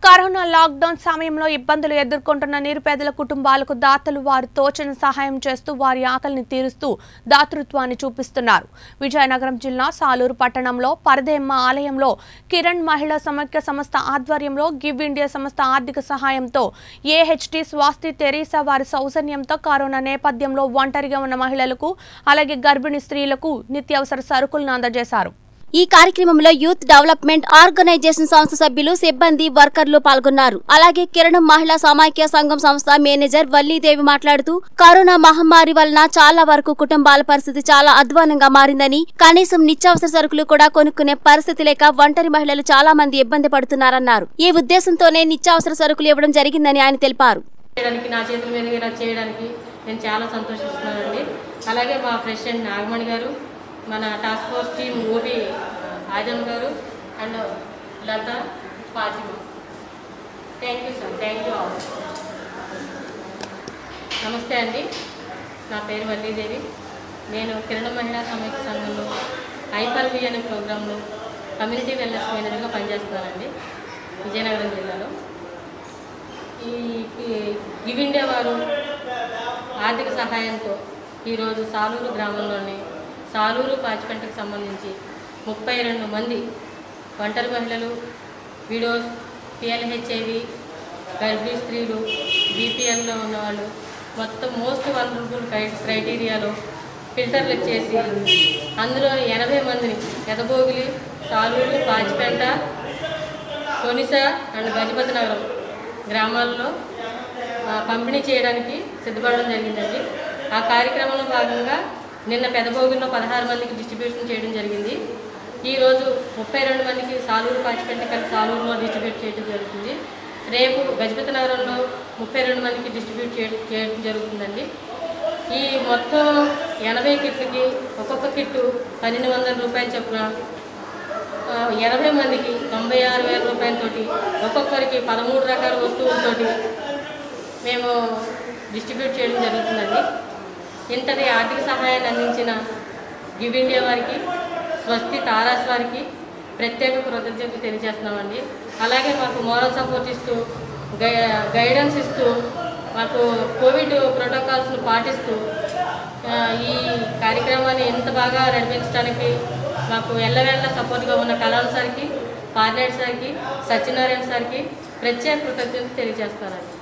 Corona lockdown సమయంలో ఇబ్బందులు ఎదుర్కొంటున్న నిరుపేదల కుటుంబాలకు దాతలు వారు తోచిన సహాయం చేస్తూ వారి ఆకలిని తీరుస్తూ దాతృత్వాన్ని చూపిస్తున్నారు. విజయనగరం జిల్లా సాలూరు పట్టణంలో పరదేమ్మ ఆలయంలో కిరణ్ మహిళా సమైక్య సంస్థ ఆధ్వర్యంలో గివ్ ఇండియా సంస్థ ఆర్థిక సహాయంతో ఏహెచ్టీ స్వాస్తి తెరీసా వారి సౌజన్యంతో కరోనా నేపథ్యంలో ఒంటరిగా ఉన్న మహిళలకు అలాగే గర్భిణీ స్త్రీలకు నిత్యావసర సరుకులను అందజేశారు. ఈ కార్యక్రమంలో యూత్ డెవలప్మెంట్ ఆర్గనైజేషన్ సంస్థ సభ్యులు, సిబ్బంది, వర్కర్లు పాల్గొన్నారు. అలాగే కిరణం మహిళా సమైక్య సంఘం సంస్థ మేనేజర్ వల్లీదేవి మాట్లాడుతూ కరోనా మహమ్మారి వలన చాలా వరకు కుటుంబాల పరిస్థితి చాలా అధ్వానంగా మారిందని, కనీసం నిత్యావసర సరుకులు కూడా కొనుక్కునే పరిస్థితి లేక ఒంటరి మహిళలు చాలా మంది ఇబ్బంది పడుతున్నారన్నారు. ఈ ఉద్దేశంతోనే నిత్యావసర సరుకులు ఇవ్వడం జరిగిందని ఆయన తెలిపారు. నా చేతుల మీద ఇలా చేయడానికి నేను చాలా సంతోషిస్తున్నానండి. అలాగే మా ప్రెసిడెంట్ నాగమణి గారు, మన task force team OB Azam గారు and Lata Fatima, thank you sir, thank you all. నమస్తే అండి, నా పేరు వల్లీదేవి. నేను కిరణ మహిళా సమైక్య సంఘంలో ఐపల్వి అనే ప్రోగ్రాంలో కమ్యూనిటీ వెల్నెస్ మేనేజర్గా పనిచేస్తున్నానండి విజయనగరం జిల్లాలో. ఈ గివ్ ఇండియా వారు ఆర్థిక సహాయంతో ఈరోజు సాలూరు గ్రామంలోని సాలూరు పాచిపెంటకు సంబంధించి 32 మంది ఒంటరి మహిళలు, విడోస్, PLHIV, గర్భిణీ స్త్రీలు, BPLలో ఉన్నవాళ్ళు మొత్తం మోస్ట్ వల్నరబుల్ క్రైటీరియాలో ఫిల్టర్లు చేసి అందులో 80 మందిని ఎదబోగిలి, సాలూరు, పాచిపెంట, కొనిస అండ్ గజపతి నగరం గ్రామాల్లో పంపిణీ చేయడానికి సిద్ధపడడం జరిగిందండి. ఆ కార్యక్రమంలో భాగంగా నిన్న పెదబోగిలో 16 మందికి డిస్ట్రిబ్యూషన్ చేయడం జరిగింది. ఈరోజు 32 మందికి సాలూరు పాచిపెంట కలిసి సాలూరులో డిస్ట్రిబ్యూట్ చేయడం జరుగుతుంది. రేపు గజపతి నగరంలో 32 మందికి డిస్ట్రిబ్యూట్ చేయడం జరుగుతుందండి. ఈ మొత్తం 80 కిట్లకి ఒక్కొక్క కిట్టు 1200 రూపాయలు చొప్పున 80 మందికి 96,000 రూపాయలతోటి ఒక్కొక్కరికి 13 రకాల వస్తువులతోటి మేము డిస్ట్రిబ్యూట్ చేయడం జరుగుతుందండి. ఇంతటి ఆర్థిక సహాయాన్ని అందించిన గివ్ ఇండియా వారికి, స్వస్తి తారాస్ వారికి ప్రత్యేక కృతజ్ఞతలు తెలియజేస్తున్నామండి. అలాగే మాకు మోరల్ సపోర్ట్ ఇస్తూ, గైడెన్స్ ఇస్తూ, మాకు కోవిడ్ ప్రోటోకాల్స్ను పాటిస్తూ ఈ కార్యక్రమాన్ని ఇంత బాగా నడిపించడానికి మాకు ఎల్లవేళ్ళ సపోర్ట్గా ఉన్న కలాం సార్కి, పార్లెట్ సార్కి, సత్యనారాయణ సార్కి ప్రత్యేక కృతజ్ఞతలు తెలియజేస్తానండి.